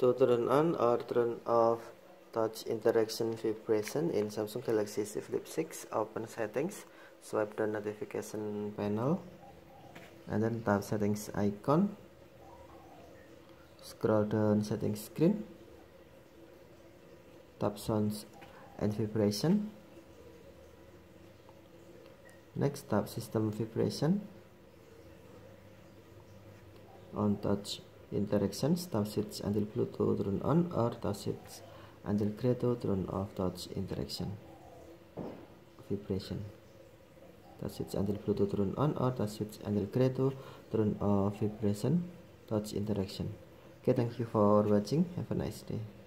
To turn on or turn off touch interaction vibration in Samsung Galaxy Z Flip 6, open settings, swipe down notification panel, and then tap settings icon, scroll down settings screen, tap sounds and vibration, next tap system vibration. On touch interactions, tap switch until Bluetooth turn on or tap switch until gray to turn off touch interaction vibration. Tap switch until Bluetooth turn on or tap switch until gray to turn off vibration touch interaction. Okay, thank you for watching. Have a nice day.